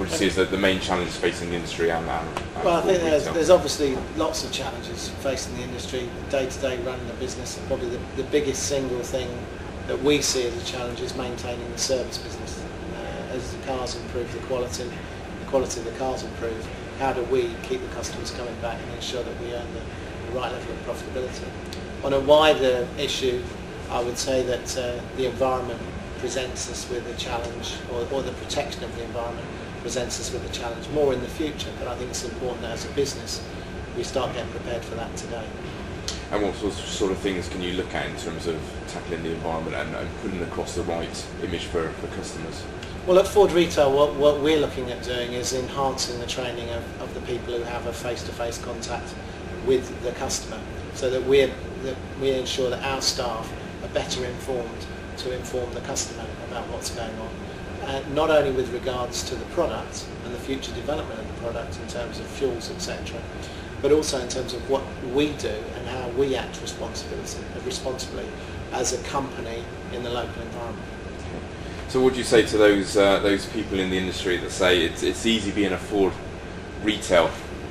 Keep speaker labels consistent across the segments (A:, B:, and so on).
A: What do you see as the main challenges facing the industry and
B: well, I think there's obviously lots of challenges facing the industry. Day-to-day running the business, and probably the biggest single thing that we see as a challenge is maintaining the service business. As the cars improve, the quality of the cars improve, how do we keep the customers coming back and ensure that we earn the right level of profitability? On a wider issue, I would say that the environment presents us with a challenge, or the protection of the environment presents us with a challenge more in the future, but I think it's important that as a business we start getting prepared for that today.
A: And what sort of things can you look at in terms of tackling the environment and putting across the right image for customers?
B: Well, at Ford Retail, what we're looking at doing is enhancing the training of the people who have a face-to-face contact with the customer, so that we ensure that our staff are better informed to inform the customer about what's going on. Not only with regards to the product and the future development of the product in terms of fuels, etc., but also in terms of what we do and how we act responsibly as a company in the local environment.
A: So what do you say to those people in the industry that say it's easy being a Ford Retail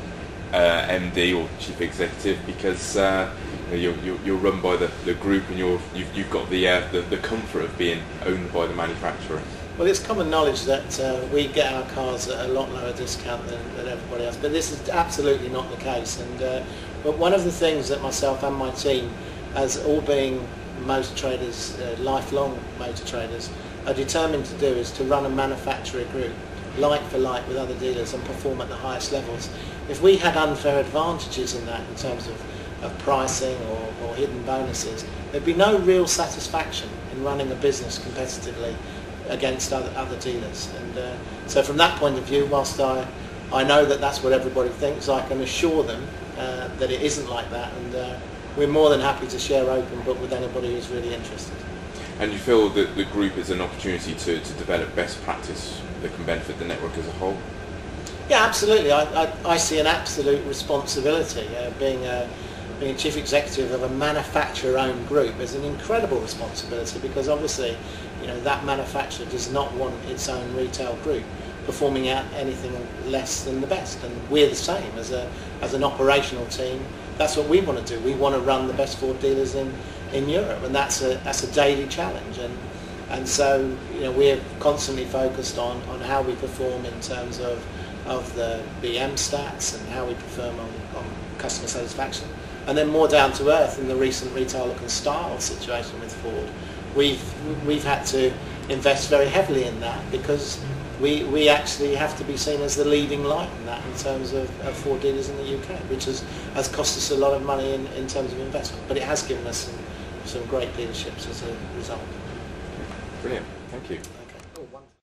A: MD or Chief Executive because you're run by the group and you've got the comfort of being owned by the manufacturer?
B: Well, it's common knowledge that we get our cars at a lot lower discount than everybody else, but this is absolutely not the case. And but one of the things that myself and my team, as all being motor traders, lifelong motor traders, are determined to do is to run a manufacturer group like for like with other dealers and perform at the highest levels. If we had unfair advantages in that in terms of pricing or hidden bonuses, there'd be no real satisfaction in running a business competitively against other dealers. And so from that point of view, whilst I know that that's what everybody thinks, I can assure them that it isn't like that, and we're more than happy to share open book with anybody who's really interested.
A: And you feel that the group is an opportunity to develop best practice that can benefit the network as a whole?
B: Yeah, absolutely. I see an absolute responsibility. Being a chief executive of a manufacturer-owned group is an incredible responsibility, because obviously, that manufacturer does not want its own retail group performing at anything less than the best. And we're the same as an operational team. That's what we want to do. We want to run the best Ford dealers in Europe, and that's a daily challenge. And so we're constantly focused on how we perform in terms of the BM stats and how we perform on customer satisfaction. And then more down to earth, in the recent retail look and style situation with Ford, we've had to invest very heavily in that, because we actually have to be seen as the leading light in that in terms of Ford dealers in the UK, which has cost us a lot of money in terms of investment, but it has given us some great dealerships as a result.
A: Brilliant, thank you.
B: Okay. Oh, wonderful.